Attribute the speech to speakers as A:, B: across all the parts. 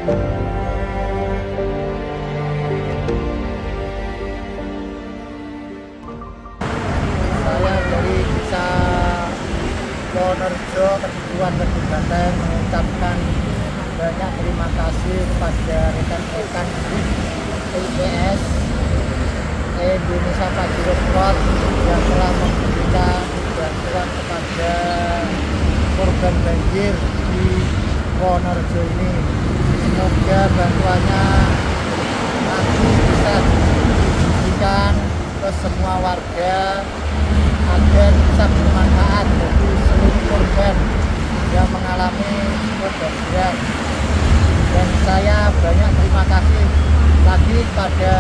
A: Saya dari Desa Wonorejo, Kedua Kabupaten mengucapkan banyak terima kasih kepada rekan-rekan IPS Indonesia Pagi Report yang telah memberikan bantuan kepada korban banjir di Wonorejo ini. Semoga bantuannya nanti bisa didistribusikan ke semua warga agar bisa bermanfaat bagi seluruh korban yang mengalami kebanjiran. Dan saya banyak terima kasih lagi pada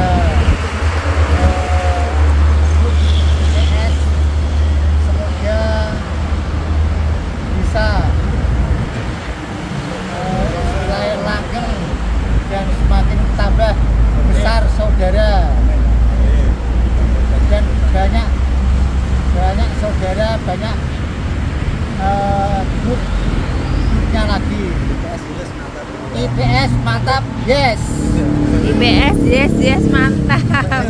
A: IPS. Semoga bisa mulai langgeng dan semakin tambah besar saudara, dan banyak saudara, banyak grupnya lagi. IPS mantap, yes.
B: IPS yes mantap.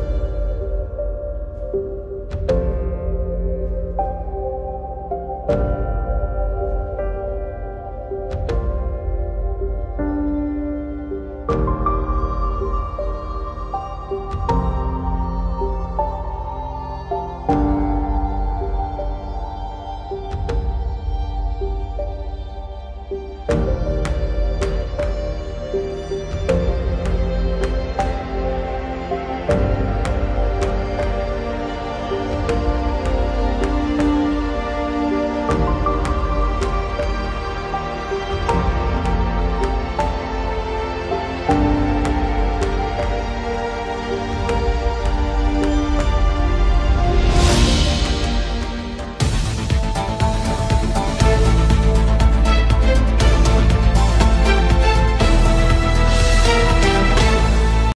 A: Thank you.